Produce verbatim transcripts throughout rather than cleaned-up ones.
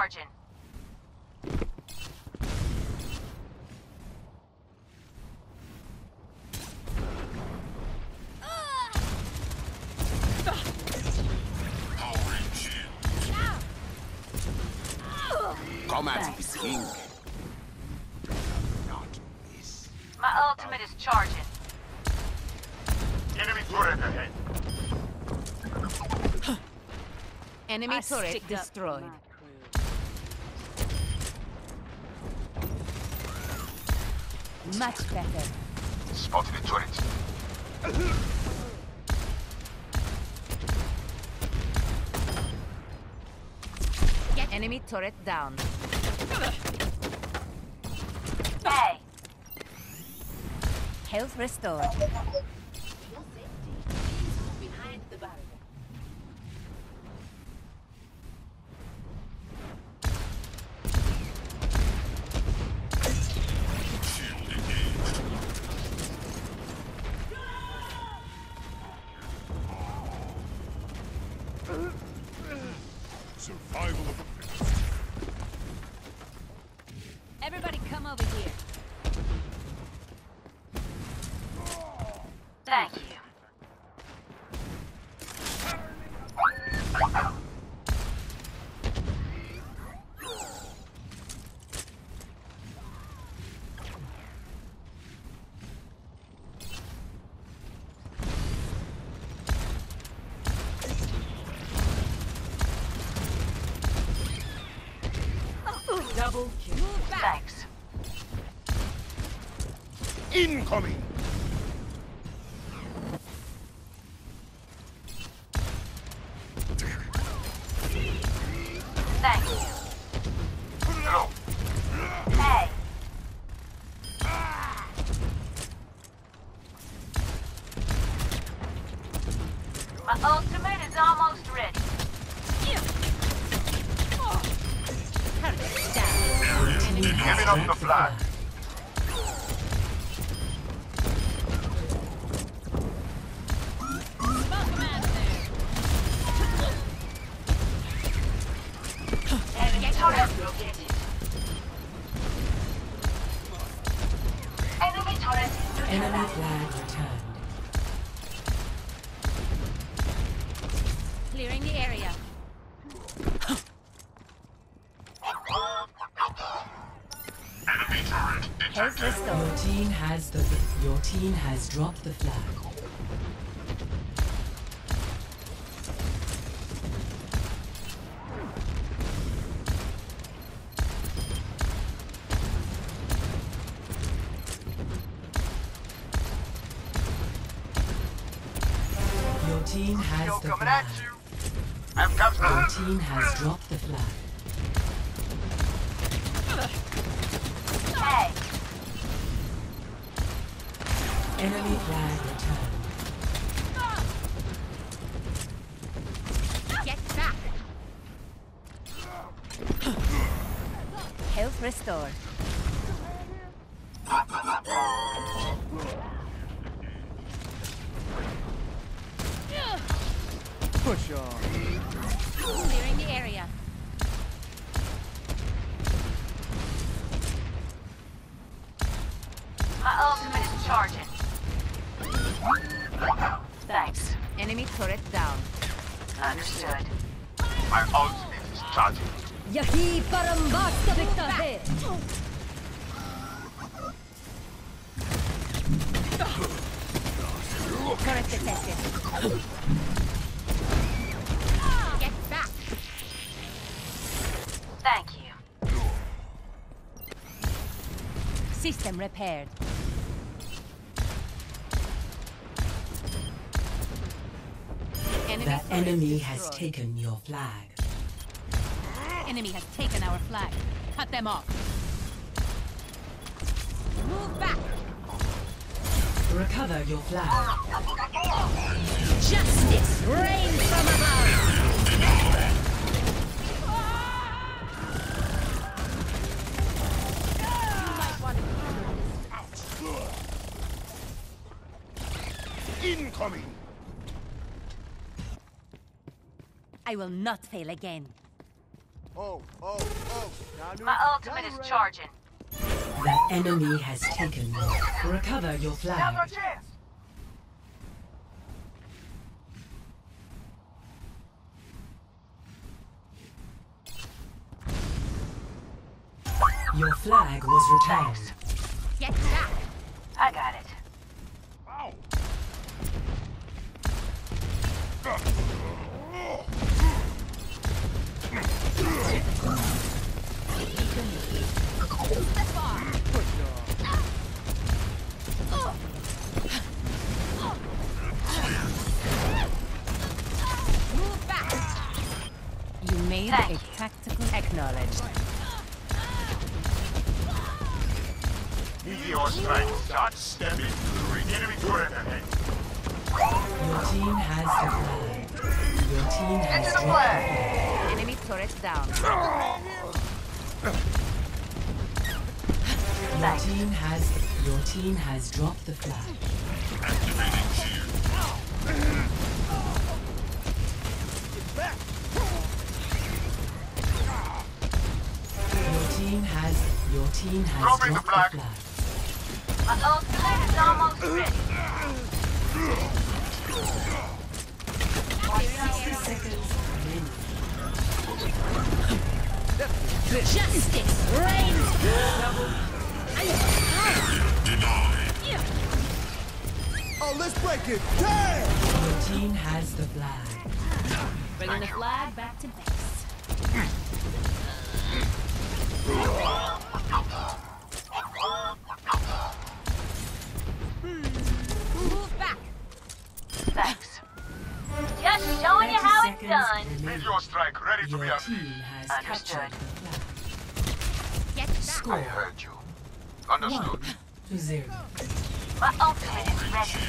charging. Come at me, King. My ultimate is charging. Enemy turret ahead. Enemy I turret stick up destroyed. my crew. Much better. Spotted a turret. Get enemy turret down. Hey, Health restored. Behind the barrier. Survival of the Everybody come over here. thank you. Double kill. Thanks. incoming. Thank you. No. Hey, my ultimate is almost ready. Turret down. Giving up the flag. Enemy turret located. Enemy turret Enemy flag returned. Clearing the area. Enemy turret Health restored. Your team has the your team has dropped the flag. Your team has Still the coming flag. at you. I've got Your team has dropped the flag. Hey, Enemy flag returned. Get back. Health restored. Push on. Clearing the area. my ultimate is charging. Thanks. Enemy turret down. Understood. My ultimate is charging. Yahi parambasta dikta hai. Turret detected. Get back. Thank you. System repaired. Enemy The turret enemy has destroyed. taken your flag. Enemy has taken our flag. Cut them off. Move back. Recover your flag. Justice reign from above. Incoming. I will not fail again. Oh, oh, oh. Now My ultimate is charging. The enemy has taken you. Recover your flag. chance. Your flag was returned. Get back. I got it. Ow. push on. Move back. You made Thank a you. tactical acknowledged. Easy or strike. Start stepping through the enemy turret ahead. Your team has the flag. Your team has dropped the flag. Enemy turret down. Your team has your team has dropped the flag. Activating shield. Your team has your team has Dropping the dropped the flag. flag. My ultimate is almost ready. sixty seconds remaining. Justice reigns. Oh, let's break it. Damn! Your team has the flag. Bringing the flag back to base. Move back. Thanks. Just showing you how it's thirty done. seconds remaining. Meteor strike ready to be Your unleashed. team has Understood. captured the flag. Get back. Score heard you. Understood. one to zero. My ultimate is ready.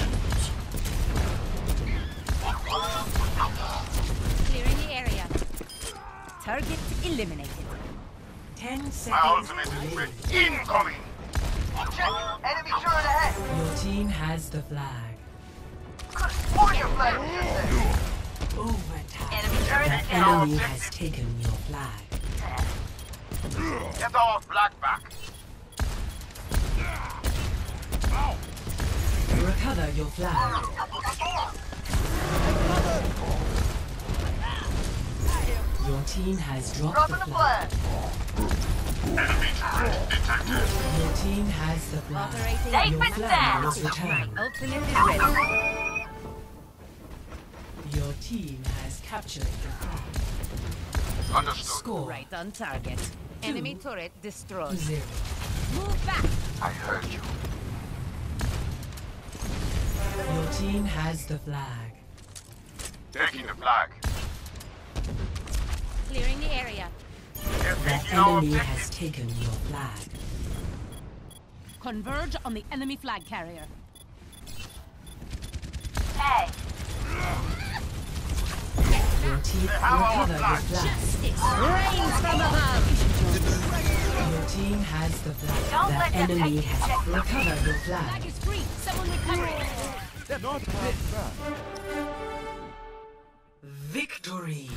Clearing the area. Target eliminated. Ten My seconds ultimate is remaining. ready. Incoming. Check. Enemy turret ahead. Your team has the flag. Warrior flag. Overtime. Enemy turret The is down. enemy has taken your flag. Get our flag back. Recover your flag. Your team has dropped the flag. Enemy turret detected. Your team has the flag. Operating. Safe Your and flag sound. was returned. Ultimate is ready. Your team has captured the flag. Understood. Score Right on target. Enemy turret to destroyed. zero. Move back. I heard you. Your team has the flag. Taking the flag. Clearing the area. They're The taking our enemy objective. has taken your flag. Converge on the enemy flag carrier. Hey, Your team have our recover your flag. flag. Justice reigns from above. Your team has the flag. Don't let The them enemy take has the recovered your Flag flag. is free. Someone recover it. Not half bad. Victory.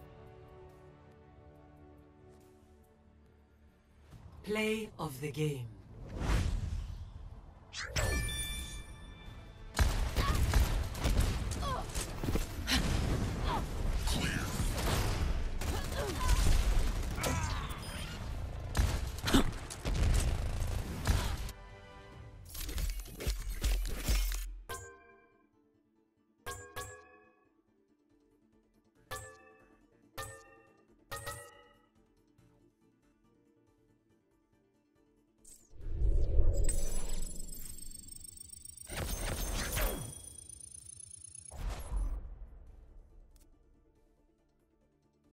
Play of the game.